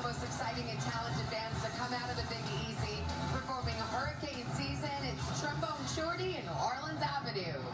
most exciting and talented bands to come out of the Big Easy, performing Hurricane Season. It's Trombone Shorty and Orleans Avenue.